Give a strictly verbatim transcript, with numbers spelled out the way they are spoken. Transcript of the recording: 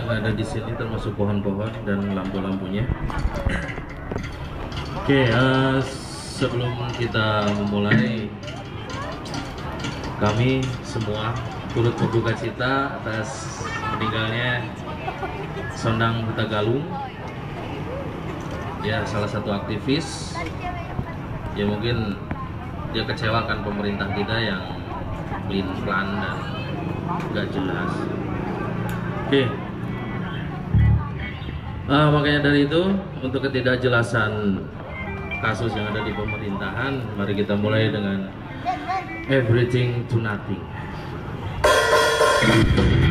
yang ada di sini termasuk pohon-pohon dan lampu-lampunya. Oke, uh, sebelum kita memulai, kami semua turut berduka cita atas meninggalnya Sondang Huta Galung, ya salah satu aktivis. Ya mungkin dia kecewakan pemerintah kita yang pelin-pelan dan nggak jelas. Oke, uh, makanya dari itu, untuk ketidakjelasan kasus yang ada di pemerintahan, mari kita mulai dengan Everything to Nothing.